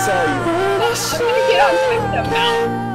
saw you. I'm gonna get on time with a mouse.